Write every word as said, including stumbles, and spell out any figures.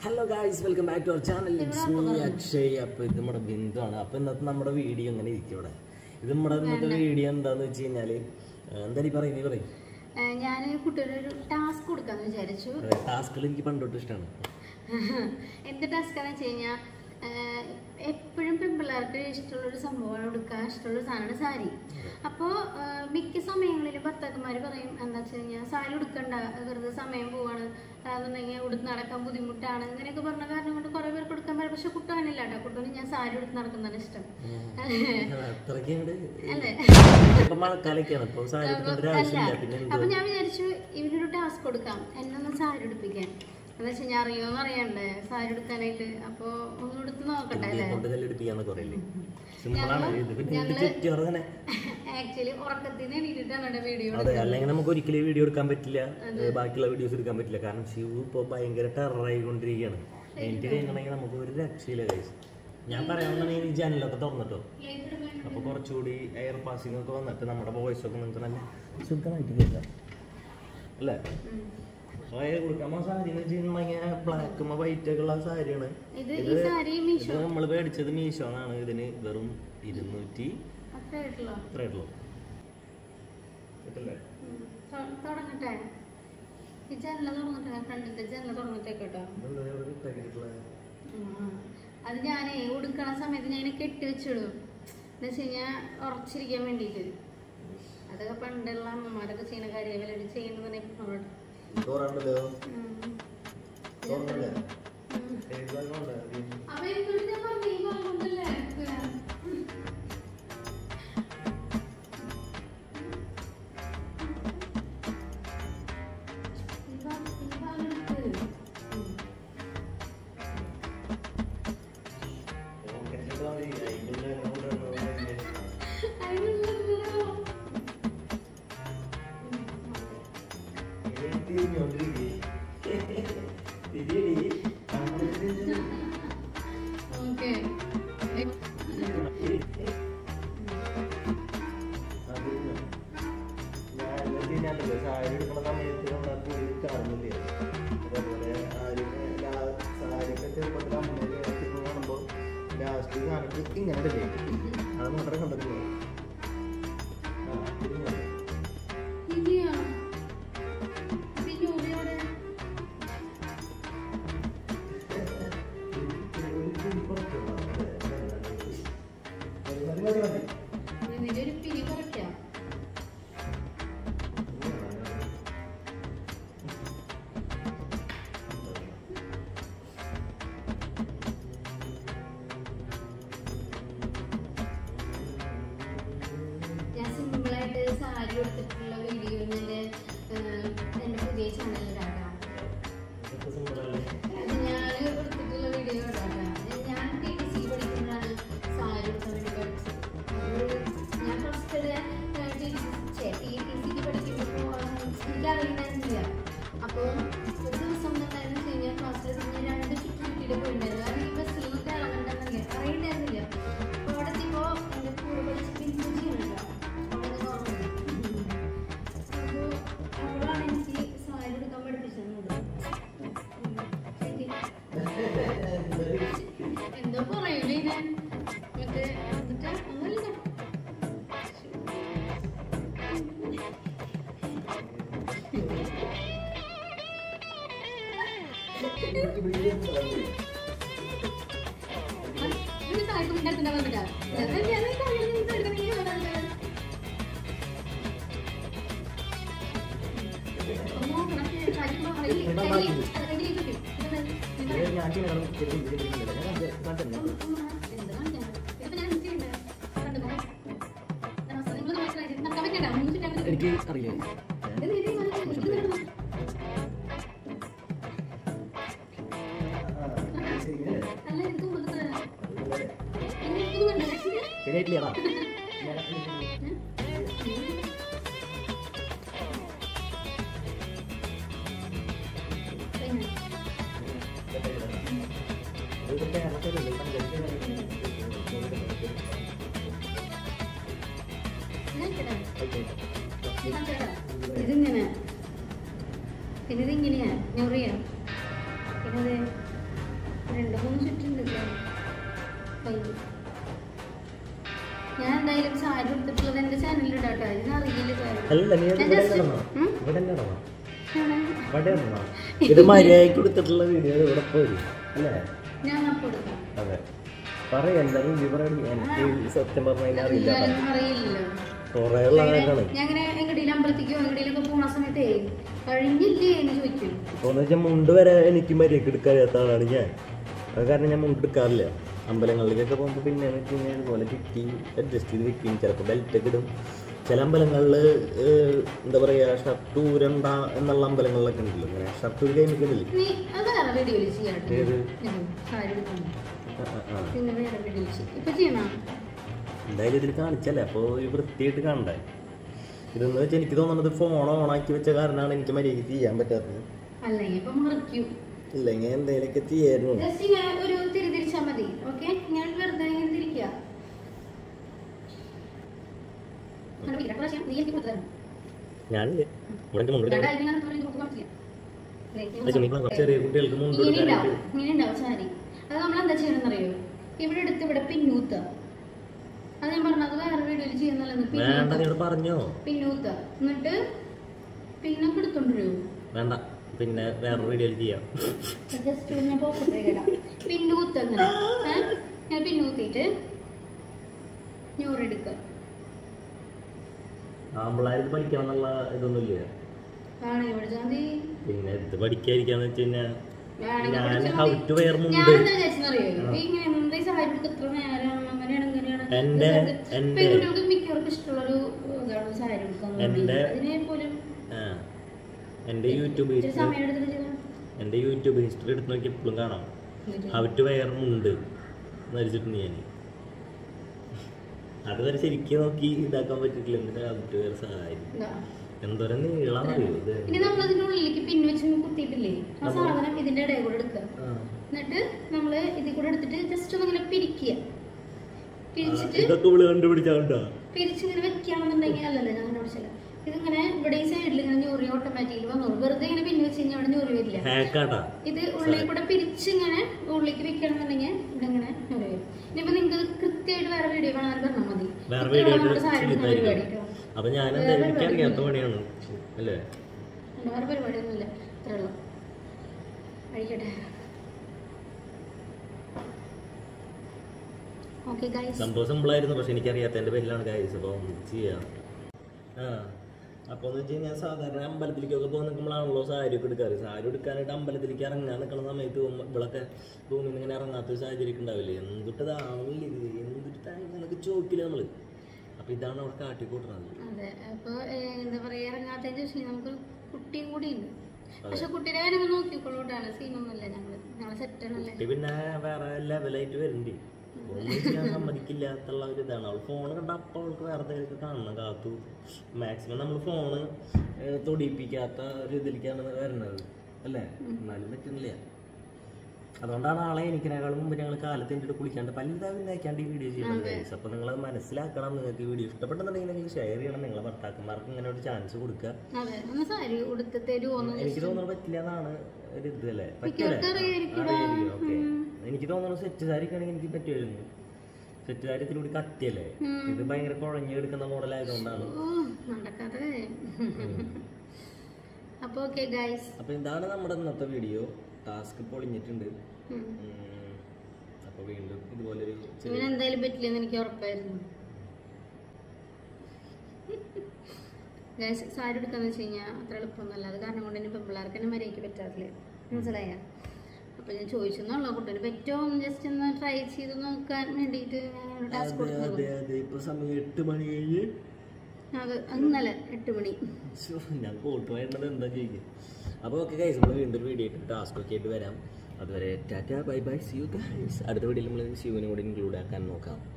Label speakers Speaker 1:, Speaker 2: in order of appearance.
Speaker 1: Hello guys, welcome back to our channel. It's me Akshay. അപ്പോൾ ഇത് നമ്മുടെ ബിന്ദു ആണ്. അപ്പോൾ ഇന്നത്തെ നമ്മുടെ വീഡിയോ ഇങ്ങനെ ഇരിക്കും ഇവിടെ. ഇത് നമ്മുടെ ഇന്നത്തെ വീഡിയോ എന്താന്ന് വെച്ച് കഴിഞ്ഞാൽ എന്താ നീ പറയും നീ പറയും
Speaker 2: ഞാൻ കുട്ടിയൊരു ടാസ്ക് കൊടുക്കാന്ന് വിചാരിച്ചു.
Speaker 1: ടാസ്കുകൾ എനിക്ക് പണ്ടോട്ട് ഇഷ്ടമാണ്.
Speaker 2: എന്ത് ടാസ്ക് ആണെന്ന് വെച്ച് കഴിഞ്ഞാൽ എപ്പോഴും പെൺപിള്ളേർക്ക് ഇഷ്ടമുള്ളൊരു സംഭവമാണ് കൊടുക്കാൻ ഇഷ്ടമുള്ള സാധനമാണ് സാരി. അപ്പോൾ മിക്ക സമയങ്ങളിലും ഭർത്താക്കന്മാർ പറയും എന്താ വെച്ച് കഴിഞ്ഞാൽ സാരി ഉടുക്കണ്ട, വെറുതെ സമയം പോവാണ്, അതെന്നുണ്ടെങ്കിൽ ഉടുത്ത് നടക്കാൻ ബുദ്ധിമുട്ടാണ്, അങ്ങനെയൊക്കെ പറഞ്ഞ കാരണം കൊണ്ട് കുറെ പേർക്ക് കൊടുക്കാൻ പറ്റും. പക്ഷെ കുട്ടാനില്ല കേട്ടോ, കുട്ടന് ഞാൻ സാരി ഉടുത്ത് നടക്കുന്നതാണ് ഇഷ്ടം. അപ്പൊ ഞാൻ വിചാരിച്ചു ഇവനൊരു ടാസ്ക് കൊടുക്കാം, എന്നെ ഒന്ന് സാരി ഉടുപ്പിക്കാൻ. എന്ന് വെച്ചാൽ ഞാൻ അറിയോന്ന് അറിയണ്ടേ സാരി എടുക്കാനായിട്ട്. അപ്പൊ ഒന്ന് എടുത്ത് നോക്കട്ടെ അല്ലേ. ആക്ച്വലി ഉറക്കത്തിൽ നിന്ന് എണീറ്റിട്ടാണ് വീഡിയോ.
Speaker 1: അതെ, അല്ലെങ്കിൽ നമുക്ക് ഒരിക്കലും വീഡിയോ എടുക്കാൻ പറ്റില്ല, ബാക്കിയുള്ള വീഡിയോസ് എടുക്കാൻ പറ്റില്ല. കാരണം ശിവു ഇപ്പൊ ഭയങ്കര ടെററായിക്കൊണ്ടിരിക്കുകയാണ്. എനിക്ക് കഴിഞ്ഞിട്ടുണ്ടെങ്കിൽ നമുക്ക് ഒരു രക്ഷയില്ല കൈസ്. ഞാൻ പറയാവുന്നതാണെങ്കിൽ ഈ ജനലൊക്കെ തുറന്നിട്ടോ, അപ്പൊ കുറച്ചുകൂടി എയർ പാസിംഗ് ഒക്കെ വന്നിട്ട് നമ്മുടെ വോയിസ് ഒക്കെ നിങ്ങൾക്ക് നല്ല സുഖമായിട്ട് കേൾക്കാം അല്ലേ. ബ്ലാക്കും വൈറ്റ് ഒക്കെ ഉള്ള സാരിയാണ് ഇത്. നമ്മള് മേടിച്ചത് മീഷോന്നാണ്. ഇതിന് വെറും ഇരുന്നൂറ്റി അത്രയുള്ളൂ.
Speaker 2: അത് ഞാനേ ഉടുക്കണ സമയത്ത് ഞാൻ കെട്ടി വെച്ചിടും എന്ന് വെച്ച് കഴിഞ്ഞാൽ ഉറച്ചിരിക്കാൻ വേണ്ടിട്ട്. അതൊക്കെ പണ്ടുള്ള അമ്മമാരൊക്കെ ചെയ്യുന്ന കാര്യം അവരോട് ചെയ്യുന്നതാണ് ഇപ്പൊ.
Speaker 1: സാരി എടുക്കുന്ന സമയത്ത് കാണുന്നില്ല. അതേപോലെ സാരിയൊക്കെ ചെറുപ്പത്തിൽ അമ്മേനെ കാണുമ്പോൾ ലാസ്റ്റ് സാധനത്തിൽ ഇങ്ങനെ എടുക്കും. അത് മാത്രമേ കണ്ടിട്ടുള്ളൂ.
Speaker 2: സാരി എടുത്തിട്ടുള്ള വീഡിയോ എൻ്റെ എൻ്റെ പുതിയ ചാനലിലാക്കാം. അത് ഞാൻ എടുത്തിട്ടുള്ള വീഡിയോ ഇടാം. ഞാൻ ടി ടി സി പഠിക്കുമ്പോഴാണ് സാരി എടുക്കാൻ വേണ്ടി പഠിച്ചത്. ഞാൻ ഫസ്റ്റ് ടി ടി സിക്ക് പഠിക്കുമ്പോൾ എനിക്ക് അറിയണ്ടായിരുന്നില്ല. അപ്പോൾ ഒരു ദിവസം എന്താണെന്ന് വെച്ച് കഴിഞ്ഞാൽ ക്ലാസ്സിൽ ഞാൻ രണ്ട് ചുറ്റി ചുറ്റിയിട്ട് പോയിട്ടുണ്ടായിരുന്നു. കാരണം ഈ ബസ്സിലൊക്കെ ഇറങ്ങണ്ടെന്നല്ലേ അറിയണ്ടായിരുന്നില്ല. അപ്പോൾ അവിടെ എത്തിയപ്പോൾ എൻ്റെ കൂടെ പഠിച്ച് പിന്തുണ കേട്ടോ. എന്തോ പറയൂലേ ഞാൻ മറ്റേ എന്നിട്ട് ഒന്നുമില്ല.
Speaker 1: എനിക്ക് അറിയാം. ശരിയായിട്ടില്ല.
Speaker 2: ഇതിങ്ങനെ പിന്നെ ഇതിങ്ങനെയാ ഞൊറിയാ പിന്നെ രണ്ട് മൂന്ന് ചുറ്റുണ്ട് ഞാൻ എന്തായാലും സാരി എടുത്തിട്ടുള്ളത് എന്റെ ചാനലിൽ ഇടാട്ടോ.
Speaker 1: ഇത് മര്യാദയ്ക്ക് എടുത്തിട്ടുള്ള വീഡിയോ ഇവിടെ പോയി അല്ലേ?
Speaker 2: ഞാൻ അപ്പൊ എടുക്കാം.
Speaker 1: അതെ പറയല്ല എനിക്ക് സത്യം പറഞ്ഞാൽ അറിയില്ല.
Speaker 2: ഞാൻ എങ്ങടേലും അമ്പലത്തിക്കോ എങ്ങടേലൊക്കെ പോണ സമയത്തേ കഴിഞ്ഞില്ലേ എന്ന് ചോദിക്കും.
Speaker 1: ഇപ്പോന്ന് വെച്ചാൽ മുണ്ട് വരെ എനിക്ക് മര്യാദയ്ക്ക് എടുക്കാത്ത ആളാണ് ഞാൻ. അത് കാരണം ഞാൻ മുണ്ട് എടുക്കാറില്ല. അമ്പലങ്ങളിലേക്കൊക്കെ പോകുമ്പോൾ പിന്നെ ഇതുപോലെ ചുറ്റി അഡ്ജസ്റ്റ് ചെയ്ത് വെക്കും. ചിലപ്പോൾ ബെൽറ്റൊക്കെ ഇടും. ചില അമ്പലങ്ങളിൽ എന്താ പറയുക ഷർട്ട് ഊരണ്ട എന്നുള്ള അമ്പലങ്ങളിലൊക്കെ ഉണ്ടല്ലോ. അങ്ങനെ ഷർട്ട് ഒരു കൈമൊക്കെ ഇടില്ലേ? എന്തായാലും ഇതിൽ കാണിച്ചല്ലേ, അപ്പോൾ ഒരു വൃത്തിയായിട്ട് കാണണ്ടേ. ഇതെന്ന് വെച്ചാൽ എനിക്ക് തോന്നുന്നത് ഫോൺ ഓണാക്കി വെച്ച കാരണമാണ് എനിക്ക് മര്യാദയ്ക്ക് ചെയ്യാൻ പറ്റാത്തത്. ഇല്ലെങ്കിൽ എന്തെങ്കിലുമൊക്കെ ചെയ്യായിരുന്നു. ഞാനില്ലേ ചെറിയ കുട്ടികൾക്ക് മുണ്ട്
Speaker 2: അത് നമ്മളെന്താ ചെയ്യണമെന്നറിയോ? ഇവിടെ എടുത്ത് ഇവിടെ പിന്നൂത്ത. അത് ഞാൻ പറഞ്ഞത് വേറെ വീഡിയോയിൽ ചെയ്യുന്നല്ലോ.
Speaker 1: പറഞ്ഞോ
Speaker 2: പിന്നൂത്ത എന്നിട്ട് പിന്നെ എടുത്തോണ്ടോ
Speaker 1: വേണ്ട, പിന്നെ വേറെ വീഡിയോയിൽ ചെയ്യാം.
Speaker 2: പിന്നൂത്ത് അങ്ങനെ ഞാൻ പിന്നൂത്തിട്ട് ഞൂറെടുക്ക.
Speaker 1: ആമ്പിള്ളേർക്ക് പഠിക്കണം എന്നുള്ള ഇതൊന്നുമില്ല. പിന്നെ ഇത് പഠിക്കാതിരിക്കാന്ന് വെച്ച് കഴിഞ്ഞാൽ ഞാൻ ഹൗ ടു വെയർ മുണ്ട് എന്റെ എന്റെ എന്റെ യൂട്യൂബ് എന്റെ യൂട്യൂബ് ഹിസ്റ്ററി എടുത്ത് നോക്കി എപ്പോഴും കാണാം ഹൗ ടു വെയർ മുണ്ട് മരിച്ചിട്ടുണ്ട് ഞാൻ. അതുവരെ ശരിക്കും നോക്കി ഇതാക്കാൻ പറ്റിട്ടില്ല. എന്നിട്ട് ഹൗ ടു വെയർ സഹായം എന്തോരം നീളം അറിയോ?
Speaker 2: ഇനി നമ്മളതിനുള്ളിലേക്ക് പിന്ന് വെച്ച് കുത്തിയിട്ടില്ലേ ആ സാധനം ഇതിന്റെ ഇടയിൽ കൂടെ എടുക്കുക. എന്നിട്ട് നമ്മള് ഇതിൽ കൂടെ എടുത്തിട്ട് ജസ്റ്റ് ഒന്നിങ്ങനെ പിരിക്കുക. പിരിച്ചിട്ട് പിരിച്ചിങ്ങനെ വെക്കുകയാണെന്നുണ്ടെങ്കിൽ അല്ലല്ലേ ഞാൻ കണ്ടുപിടിച്ചില്ല. ഇതിങ്ങനെ ഇവിടെ ഈ സൈഡിൽ ഇങ്ങനെ ഞൂറി ഓട്ടോമാറ്റിക്കലി വന്നോളൂ. വെറുതെ ഇങ്ങനെ പിന്ന് വെച്ച് കഴിഞ്ഞാൽ അവിടെ ഞൂറി വരില്ല. ഇത് ഉള്ളിൽ കൂടെ പിരിച്ചിങ്ങനെ ഉള്ളിലേക്ക് വെക്കുകയാണെന്നുണ്ടെങ്കിൽ ഇവിടെ ഇങ്ങനെ ഞൂറി വരും. ഇനിയിപ്പോ നിങ്ങൾക്ക് കൃത്യമായിട്ട് വേറെ വീഡിയോ കാണാൻ പറഞ്ഞാൽ മതി. പരിപാടി
Speaker 1: അപ്പൊ ഞാൻ എനിക്കറിയാത്ത പണിയാണ് അല്ലേ?
Speaker 2: വേറെ പരിപാടിയൊന്നുമില്ല, ഇത്രേ ഉള്ളൂ. കഴിക്കട്ടെ. ഓക്കെ ഗൈസ്,
Speaker 1: സംഭവം സിമ്പിളായിരുന്നു. പക്ഷെ എനിക്കറിയാത്തതിന്റെ പേരിലാണ് ഗൈസ്. അപ്പോൾ ചെയ്യാം. ആ അപ്പോൾ എന്ന് വെച്ച് കഴിഞ്ഞാൽ സാധാരണ അമ്പലത്തിലേക്കൊക്കെ പോകാൻ നിൽക്കുമ്പോഴാണല്ലോ സാരി ഒക്കെ എടുക്കാറ്. സാരി എടുക്കാനായിട്ട് അമ്പലത്തിലേക്ക് ഇറങ്ങാൻ നിൽക്കുന്ന സമയത്ത് ഇവളൊക്കെ റൂമിൽ നിന്ന് ഇങ്ങനെ ഇറങ്ങാത്തൊരു സാഹചര്യം ഉണ്ടാവില്ലേ? എന്തിട്ടതാവില്ല ഇത്, എന്തിട്ട് ചോദിക്കില്ല നമ്മള്. അപ്പൊ ഇതാണ് അവിടെ കാട്ടിക്കൂട്ടുന്നത്.
Speaker 2: അതെ, അപ്പൊ എന്താ പറയാ ഇറങ്ങാത്ത ചോദിച്ചാൽ നമുക്ക് കുട്ടിയും കൂടി ഉണ്ട്. പക്ഷെ കുട്ടിയുടെ കാര്യം നോക്കിക്കൊള്ളൂട്ടാണ്, സീനൊന്നുമില്ല. ഞങ്ങള് ഞങ്ങളെ സെറ്റാണല്ലേ.
Speaker 1: കുട്ടി പിന്നെ വേറെ ലെവലായിട്ട് വരുന്നുണ്ട്. ഒന്നും ചെയ്യാൻ സമ്മതിക്കില്ലാത്തുള്ള ഒരു ഇതാണ്. അവൾ ഫോണ് കണ്ട അപ്പം അവൾക്ക് വേറെ എന്തെങ്കിലുമൊക്കെ കാണണം കാത്തു. മാക്സിമം നമ്മൾ ഫോണ് തൊടിയിപ്പിക്കാത്ത ഒരു ഇതിലേക്കാണ് വരുന്നത് അല്ലേ? എന്നാലും പറ്റുന്നില്ല. അതുകൊണ്ടാണ് ആളെ എനിക്കിനേക്കാളും മുമ്പ് ഞങ്ങൾ കാലത്ത് എൻ്റെ കുളിക്കാണ്ട് പല്ലിതാവിനാക്കാണ്ട് ഈ വീഡിയോ ചെയ്യുന്നത് ഗൈസ്. അപ്പോൾ നിങ്ങളത് മനസ്സിലാക്കണം. നിങ്ങൾക്ക് വീഡിയോ ഇഷ്ടപ്പെട്ടെന്നുണ്ടെങ്കിൽ നിങ്ങൾ ഷെയർ ചെയ്യണം. നിങ്ങളെ ഭർത്താക്കന്മാർക്ക് ഇങ്ങനെ ഒരു ചാൻസ് കൊടുക്കുക. എനിക്ക് തോന്നുന്നത് പറ്റില്ല എന്നാണ് ഒരു ഇത് അല്ലേ? പറ്റില്ലേ? ഓക്കെ, എനിക്ക് തോന്നുന്നു സെറ്റ് സാരിക്കാണെങ്കിൽ എനിക്ക് പറ്റുമായിരുന്നു. സെറ്റ് സാരിത്തിലൂടെ കട്ടിയല്ലേ? ഇത് ഭയങ്കര കുഴഞ്ഞു എടുക്കുന്ന മോഡലായതുകൊണ്ടാണ്. അപ്പൊ ഇതാണ് നമ്മുടെ ഇന്നത്തെ വീഡിയോ. ടാസ്ക് പൊളിഞ്ഞിട്ടുണ്ട്. അപ്പൊ വീണ്ടും ഇതുപോലെ
Speaker 2: എന്തായാലും പറ്റില്ലെന്ന് എനിക്ക് ഉറപ്പായിരുന്നു. സാരി എടുക്കാന്ന് വെച്ച് കഴിഞ്ഞാൽ അത്ര എളുപ്പമൊന്നുമല്ല. അത് കാരണം കൊണ്ട് തന്നെ പെൺപിള്ളേർക്ക് തന്നെ മര്യാദയ്ക്ക് പറ്റാറില്ല. മനസ്സിലായ? അപ്പൊ ഞാൻ ചോദിച്ചെന്നുള്ള കുട്ടീന് പറ്റുമോ ജസ്റ്റ് ഒന്ന് ട്രൈ ചെയ്ത് നോക്കാൻ വേണ്ടിട്ട് ടാസ്ക് കൊടുക്കുന്നത്. അത് ഇന്നലെ എട്ട് മണി
Speaker 1: ഞാൻ കോട്ട് വേണ്ടത് എന്താ ചെയ്യുക. അപ്പോൾ ഓക്കെ ഗൈസ്, നമ്മൾ വീണ്ടും വീഡിയോ ആയിട്ട് ടാസ്ക് ഒക്കെ ആയിട്ട് വരാം. അതുവരെ tata bye bye, see you guys. അടുത്ത വീഡിയോയിൽ നമ്മൾ ശിവനെ കൂടി ഇൻക്ലൂഡ് ആക്കാൻ നോക്കാം.